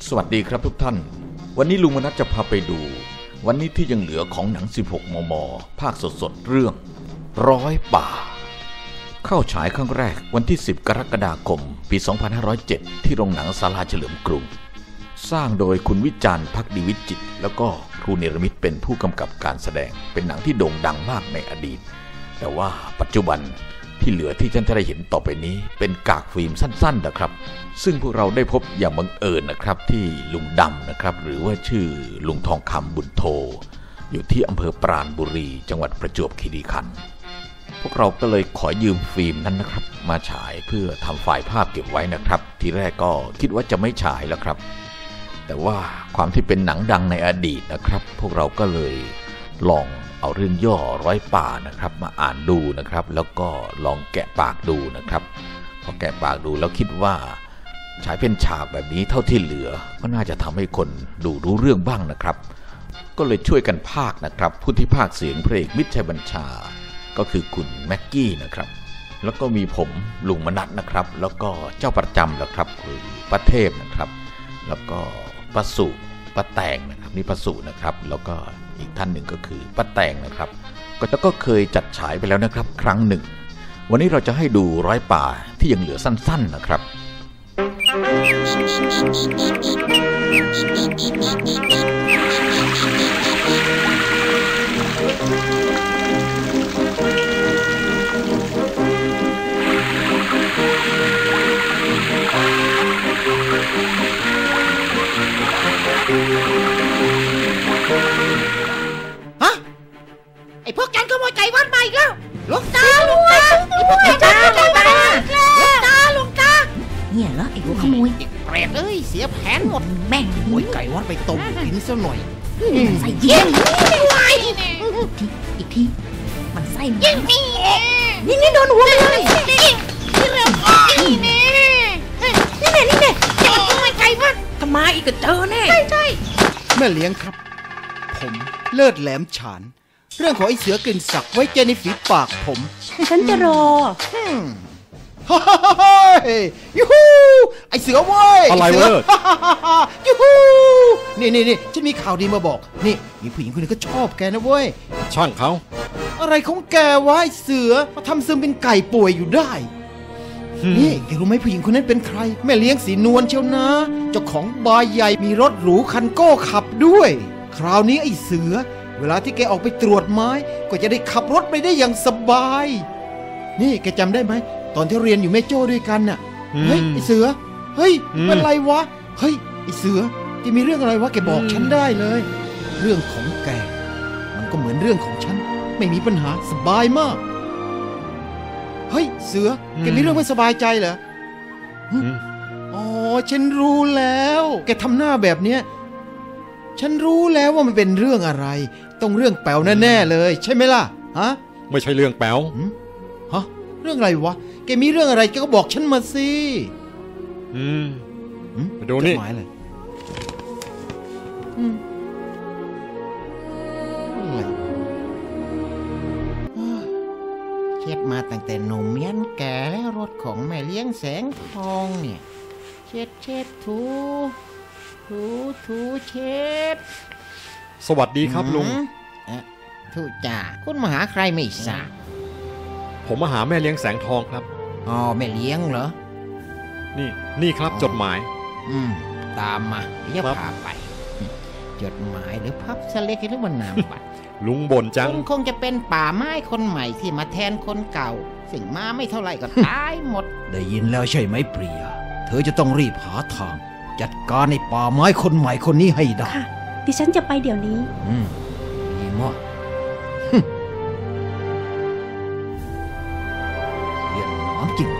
สวัสดีครับทุกท่านวันนี้ลุงมนัสจะพาไปดูวันนี้ที่ยังเหลือของหนัง16 มม.ภาคสดๆเรื่องร้อยป่าเข้าฉายครั้งแรกวันที่10 กรกฎาคมปี 2507 ที่โรงหนังศาลาเฉลิมกรุงสร้างโดยคุณวิจารณ์ ภักดีวิจิตรแล้วก็ครูเนรมิตเป็นผู้กำกับการแสดงเป็นหนังที่โด่งดังมากในอดีตแต่ว่าปัจจุบันที่เหลือที่ท่านจะได้เห็นต่อไปนี้เป็นกากฟิล์มสั้นๆนะครับซึ่งพวกเราได้พบอย่างบังเอิญนะครับที่ลุงดำนะครับหรือว่าชื่อลุงทองคำบุญโทอยู่ที่อำเภอปราณบุรีจังหวัดประจวบคีรีขันธ์พวกเราก็เลยขอยืมฟิล์มนั้นนะครับมาฉายเพื่อทำไฟล์ภาพเก็บไว้นะครับทีแรกก็คิดว่าจะไม่ฉายแล้วครับแต่ว่าความที่เป็นหนังดังในอดีตนะครับพวกเราก็เลยลองเอาเรื่องย่อร้อยป่านะครับมาอ่านดูนะครับแล้วก็ลองแกะปากดูนะครับพอแกะปากดูแล้วคิดว่าฉายเป็นฉากแบบนี้เท่าที่เหลือก็น่าจะทำให้คนดูรู้เรื่องบ้างนะครับก็เลยช่วยกันพากย์นะครับผู้ที่พากย์เสียงพระเอกมิตรชัยบัญชาก็คือคุณแม็กกี้นะครับแล้วก็มีผมลุงมนัสนะครับแล้วก็เจ้าประจำนะครับคือป้าเทพนะครับแล้วก็ป้าสุป้าแตงนะครับนี่ป้าสุนะครับแล้วก็อีกท่านหนึ่งก็คือป้าแตงนะครับก็เคยจัดฉายไปแล้วนะครับครั้งหนึ่งวันนี้เราจะให้ดูร้อยป่าที่ยังเหลือสั้นๆนะครับฮะไอ้พวกจันขโมยไก่วัดมาอีกแล้วหลวงตาไอ้พวกจันขโมยไก่วัดมาหลวงตาเนี่ยเหรอไอ้หัวขโมยไอ้เปรตเอ้ยเสียแผนหมดแม่งขโมยไก่วัดไปต้มกินซะหน่อยใส่เยี่ยมอีกทีมันไส้ยิงนี่โดนหัวเลยนี่เร็วนี่แน่จะมาขโมยไก่วัดทำไมอีกก็เจอแน่ใช่แม่เลี้ยงครับผมเลิศแหลมฉานเรื่องของไอ้เสือกลิ่นสักไว้เจในฝีปากผมฉันจะรอยูฮูไอ้เสือเว้ยอะไรเว้ยยูฮูนี่ฉันมีข่าวดีมาบอกนี่มีผู้หญิงคนนึงก็ชอบแกนะเว้ยช่างเขาอะไรของแกวะไอ้เสือมาทำซึมเป็นไก่ป่วยอยู่ได้นี่แกรู้ไหมผู้หญิงคนนั้นเป็นใครแม่เลี้ยงสีนวลเชียวนะเจ้าของบาร์ใหญ่มีรถหรูคันโก้ขับด้วยคราวนี้ไอ้เสือเวลาที่แกออกไปตรวจไม้ก็จะได้ขับรถไปได้อย่างสบายนี่แกจำได้ไหมตอนที่เรียนอยู่แม่โจ้ด้วยกันน่ะเฮ้ยไอ้เสือเฮ้ยเป็นไรวะเฮ้ยไอ้เสือแกมีเรื่องอะไรวะแกบอกฉันได้เลยเรื่องของแกมันก็เหมือนเรื่องของฉันไม่มีปัญหาสบายมากเฮ้ยเสือแกมีเรื่องไม่สบายใจเหรออ๋อฉันรู้แล้วแกทำหน้าแบบเนี้ยฉันรู้แล้วว่ามันเป็นเรื่องอะไรต้องเรื่องแป๋วแน่ๆเลยใช่ไหมล่ะฮะไม่ใช่เรื่องแป๋วฮะเรื่องอะไรวะแกมีเรื่องอะไรแกก็บอกฉันมาสิไปดูนี่อะไรเช็ดมาตั้งแต่หนุ่มยันแก่แล้วรถของแม่เลี้ยงแสงทองเนี่ยเช็ดถูเช็ดสวัสดีครับลุงถูจ่าคุณมาหาใครไม่ทราบผมมาหาแม่เลี้ยงแสงทองครับอ๋อแม่เลี้ยงเหรอนี่ครับจดหมายตามมาเดี๋ยวพาไปจดหมายหรือพับสเล็กหรือมันนามบัตรลุงบ่นจังคุณคงจะเป็นป่าไม้คนใหม่ที่มาแทนคนเก่าสิ่งมาไม่เท่าไหร่ก็ตายหมดได้ยินแล้วใช่ไหมเปรียเธอจะต้องรีบหาทางจัดการในป่าไม้คนใหม่คนนี้ให้ได้ค่ะดิฉันจะไปเดี๋ยวนี้ดีมากเยี่ยมน้ำจริง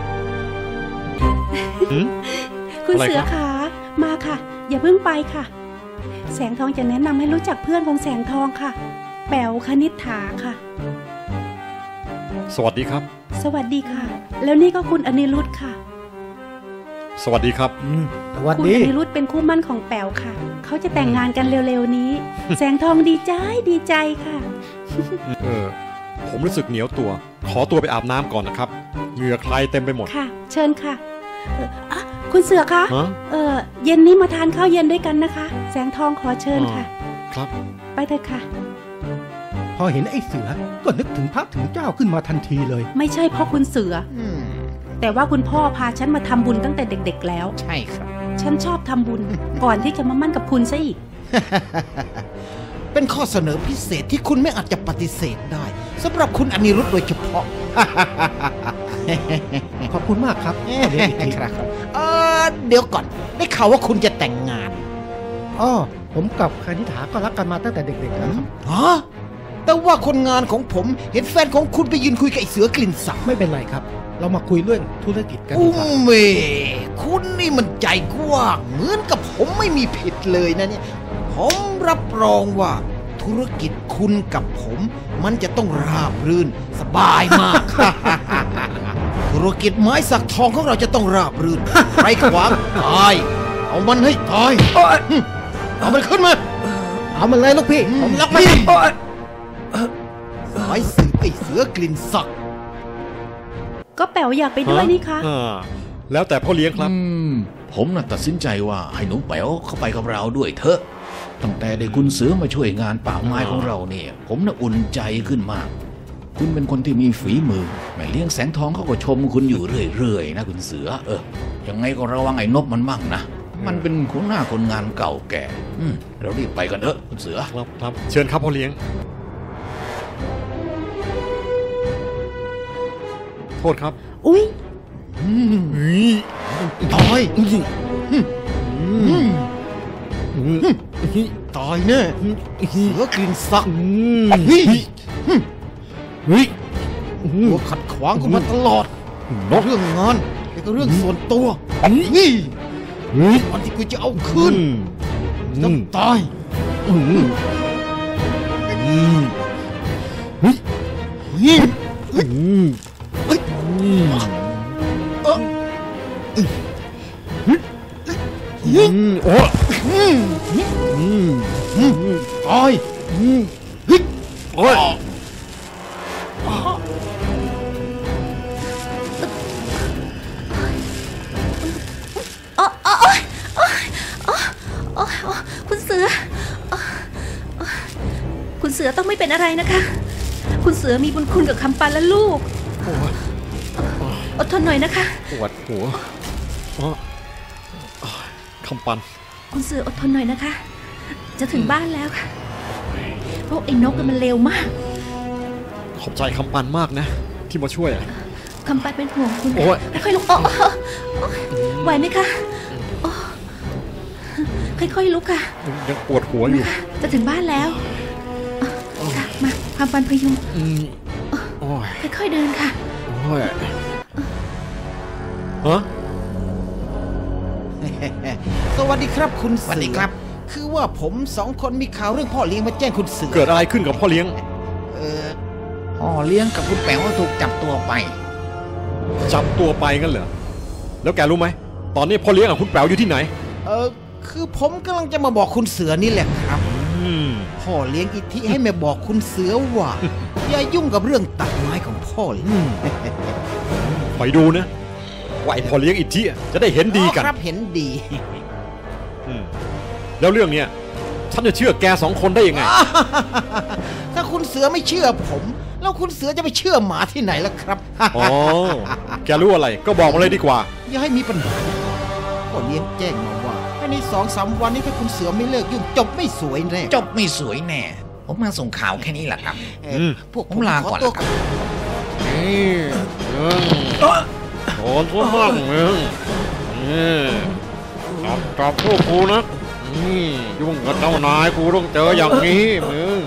คุณเสือขามาค่ะอย่าเพิ่งไปค่ะแสงทองจะแนะนำให้รู้จักเพื่อนของแสงทองค่ะแป๋วคณิษฐาค่ะสวัสดีครับสวัสดีค่ะแล้วนี่ก็คุณอนิรุตค่ะสวัสดีครับคุณอนิรุตเป็นคู่มั่นของแป๋วค่ะเขาจะแต่งงานกันเร็วๆนี้แสงทองดีใจค่ะผมรู้สึกเหนียวตัวขอตัวไปอาบน้ำก่อนนะครับเหงื่อใครเต็มไปหมดค่ะเชิญค่ะคุณเสือคะฮะเย็นนี้มาทานข้าวเย็นด้วยกันนะคะ แสงทองขอเชิญค่ะครับไปเถอะค่ะพอเห็นไอ้เสือก็นึกถึงพระถึงเจ้าขึ้นมาทันทีเลยไม่ใช่เพราะคุณเสือ แต่ว่าคุณพ่อพาฉันมาทำบุญตั้งแต่เด็กๆแล้วใช่ครับฉันชอบทำบุญ ก่อนที่จะมามั่นกับคุณซะอีกเป็นข้อเสนอพิเศษที่คุณไม่อาจจะปฏิเสธได้สำหรับคุณอนิรุทธโดยเฉพาะขอบคุณมากครับเรียนอีกทีครับเดี๋ยวก่อนได้ข่าวว่าคุณจะแต่งงานอ๋อผมกับคณิษฐาก็รักกันมาตั้งแต่เด็กๆแล้วครับฮะแต่ว่าคนงานของผมเห็นแฟนของคุณไปยืนคุยกับไอ้เสือกลิ่นสักไม่เป็นไรครับ เรามาคุยเรื่องธุรกิจกันดีอุ้กว่ามเมคุณนี่มันใจกว้างเหมือนกับผมไม่มีผิดเลยนะเนี่ยผมรับรองว่าธุรกิจคุณกับผมมันจะต้องราบรื่นสบายมาก ธุรกิจไม้สักทองของเราจะต้องราบรื่นใครขวางตายเอามันให้ตายเอามันขึ้นมาเอามันเลยลูกพี่ผมรักมันสายสืบไอ้เสือกลิ่นสักก็แป๋วอยากไปด้วยนี่คะแล้วแต่พ่อเลี้ยงครับผมน่ะตัดสินใจว่าให้หนูแป๋วเข้าไปกับเราด้วยเถอะตั้งแต่ได้คุณเสือมาช่วยงานป่าไม้ของเราเนี่ย ผมน่ะอุ่นใจขึ้นมาก คุณเป็นคนที่มีฝีมือแม่เลี้ยงแสงทองเขาก็ชมคุณอยู่เรื่อยๆนะคุณเสือยังไงก็ระวังไอ้นบมันมั่งนะมันเป็นคนหน้าคนงานเก่าแก่เรารีบไปกันเถอะคุณเสือครับเชิญครับพ่อเลี้ยง โทษครับอุ๊ยตายตายแน่เสือกลิ่นสักตัวขัดขวางกูมาตลอดเรื่องงานแล้วก็เรื่องส่วนตัววันที่กูจะเอาคืนต้องตายตายโอ้ยคุณเสือ คุณเสือต้องไม่เป็นอะไรนะคะ คุณเสือมีบุญคุณกับคำปันและลูก อดทนหน่อยนะคะปวดหัวคำปันคุณเสืออดทนหน่อยนะคะ จะถึงบ้านแล้วค่ะเพราะไอ้นกมันเร็วมากขอบใจคำปันมากนะ ที่มาช่วยคำปันเป็นห่วงคุณโอ๊ยค่อยๆลุกไหวไหมคะค่อยๆลุกค่ะยังปวดหัวอยู่จะถึงบ้านแล้วค่ะมาคำปันพยุงโอ้ยค่อยๆเดินค่ะโอ้ยฮะสวัสดีครับคุณสวัสดีครับ คือว่าผมสองคนมีข่าวเรื่องพ่อเลี้ยงมาแจ้งคุณเสือเกิดอะไรขึ้นกับพ่อเลี้ยงพ่อเลี้ยงกับคุณแป๋วถูกจับตัวไปจับตัวไปงั้นเหรอ แล้วแกรู้ไหม ตอนนี้พ่อเลี้ยงกับคุณแป๋วอยู่ที่ไหนคือผมกำลังจะมาบอกคุณเสือนี่แหละครับ พ่อเลี้ยงอิทธิให้แม่บอกคุณเสือว่า อย่ายุ่งกับเรื่องตัดไม้ของพ่อเลยไปดูนะว่าไอ้พ่อเลี้ยงอิทธิจะได้เห็นดีกันครับเห็นดีแล้วเรื่องเนี้ยฉันจะเชื่อแกสองคนได้ยังไงถ้าคุณเสือไม่เชื่อผม แล้วคุณเสือจะไปเชื่อหมาที่ไหนล่ะครับอ๋อ แกรู้อะไรก็บอกมาเลยดีกว่าอย่าให้มีปัญหาพ่อเลี้ยงแจ้งมาว่าภายใน2-3 วันนี้ถ้าคุณเสือไม่เลิกยุ่งจบไม่สวยแน่จบไม่สวยแน่ ผมมาส่งข่าวแค่นี้แหละครับพวกผมลาก่อนขตัวแล้วครับโอนซะมั่งมึงจับพวกกูนะยุ่งกับเจ้านายกูต้องเจออย่างนี้มึง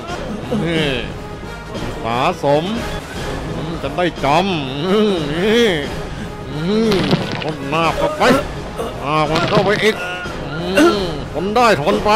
สาสมจะได้จำคนหน้าเข้าไปมันเข้าไปอีกทนได้ทนไป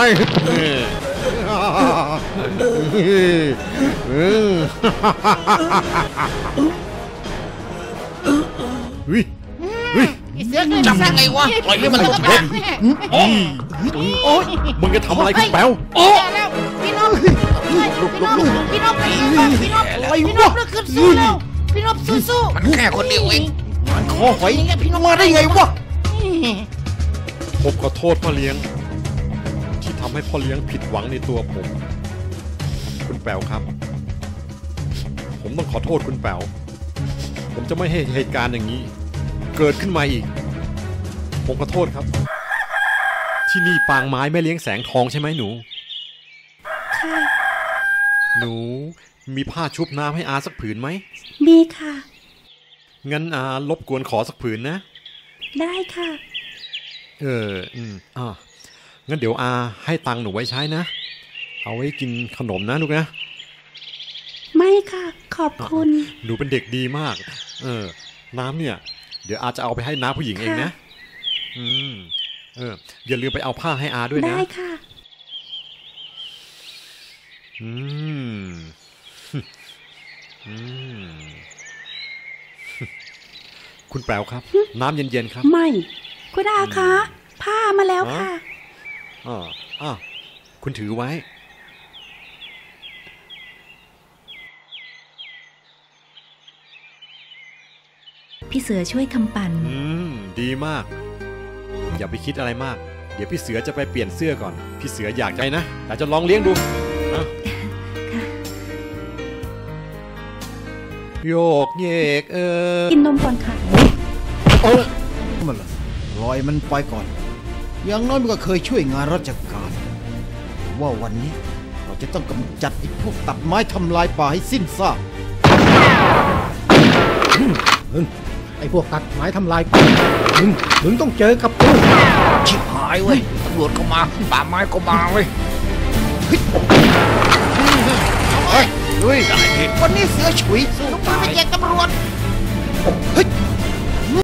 เสือขึ้นจับยังไงวะปล่อยให้มันหลุดไปโอ้ยมึงจะทำอะไรคุณแป๋วแล้วพี่นพพี่นพเลิกขึ้นสู้แล้วพี่นพสู้มันแค่คนเดียวเองมันคอหอยมาได้ไงวะผมขอโทษพ่อเลี้ยงที่ทำให้พ่อเลี้ยงผิดหวังในตัวผม คุณแป๋วครับผมต้องขอโทษคุณแป๋วผมจะไม่ให้เหตุการณ์อย่างนี้เกิดขึ้นมาอีกผมขอโทษครับที่นี่ปางไม้แม่เลี้ยงแสงทองใช่ไหมหนูค่ะหนูมีผ้าชุบน้ำให้อาสักผืนไหมมีค่ะงั้นรบกวนขอสักผืนนะได้ค่ะงั้นเดี๋ยวอาให้ตังค์หนูไว้ใช้นะเอาไว้กินขนมนะลูกนะไม่ค่ะขอบคุณหนูเป็นเด็กดีมากน้ำเนี่ยเดี๋ยวอาจะเอาไปให้น้าผู้หญิงเองนะอย่าลืมไปเอาผ้าให้อาด้วยนะได้ค่ะคุณแป๋วครับน้ำเย็นๆครับไม่คุณอาคะผ้ามาแล้วค่ะคุณถือไว้พี่เสือช่วยคำปั่นดีมากอย่าไปคิดอะไรมากเดี๋ยวพี่เสือจะไปเปลี่ยนเสื้อก่อนพี่เสืออยากใจนะแต่จะลองเลี้ยงดูนะโยกเยกกินนมก่อนค่ะมันล่ะปล่อยมันไปก่อนอย่างน้อยมันก็เคยช่วยงานราชการว่าวันนี้เราจะต้องกำจัดไอ้พวกตัดไม้ทำลายป่าให้สิ้นซากไอ้พวกตัดไม้ทำลายป่ามึงต้องเจอกับกูชิบหายเว้ยตำรวจก็มาป่าไม้ก็มาเว้ยด้วยวันนี้เสือฉุยสู้ป่าไม่แย่งตำรวจ